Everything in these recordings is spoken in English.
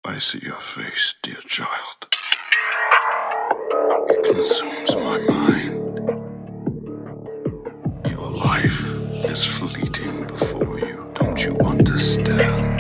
I see your face, dear child. It consumes my mind. Your life is fleeting before you. Don't you understand?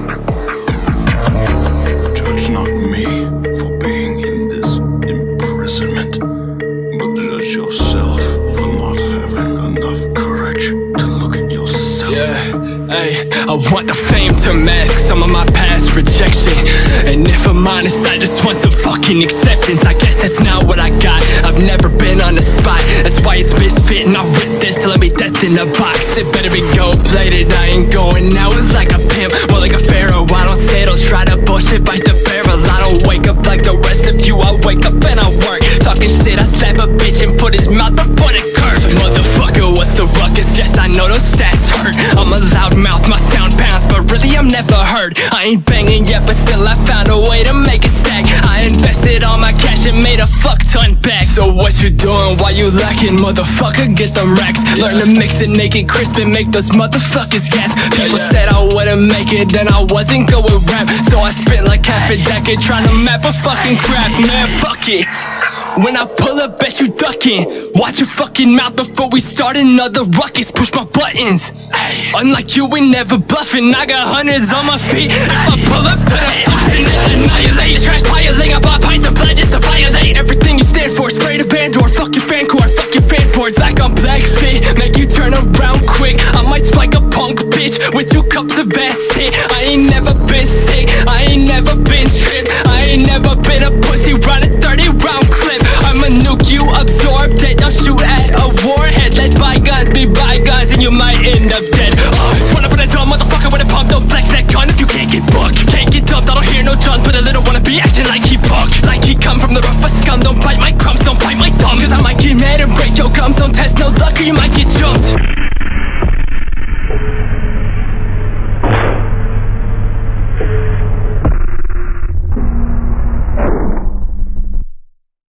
Judge not me for being in this imprisonment, but judge yourself for not having enough courage to look at yourself. Yeah, hey, I want the fame to mask some of my past rejection. And if I'm honest, I just want some fucking acceptance. I guess that's not what I got. I've never been on the spot. That's why it's misfit, and I writ this to let me death in a box. It better be gold-plated, I ain't going out as like a pimp, more like a pharaoh. I don't settle, try to bullshit, bite the barrels. I don't wake up like the rest of you. I wake up and I work. Talking shit, I slap a bitch and put his mouth up on a curb. Motherfucker, what's the ruckus? Yes, I know those stats hurt. I'm a loud mouth, my sound pounds, but really I'm never heard. I ain't banging yet, but still I found a way to make it stack. I invested all my cash and made a fuck ton back. So what you doing while you lacking? Motherfucker, get them racks. Learn to mix it, make it crisp and make those motherfuckers gas. People said I wouldn't make it and I wasn't going rap, so I spent like half a decade trying to map a fucking craft. Man, fuck it. When I pull up, bet you ducking. Watch your fucking mouth before we start another ruckus. Push my buttons. Unlike you, we never bluffing. I got hundreds on my feet. If I pull up to the fox and annihilate, trash piles, I bought pints of pledges to violate everything you stand for. Spray the band door, fuck your fan core, fuck your fan boards like I'm Black Fit. Make you turn around quick. I might spike a punk bitch with 2 cups of acid. I ain't never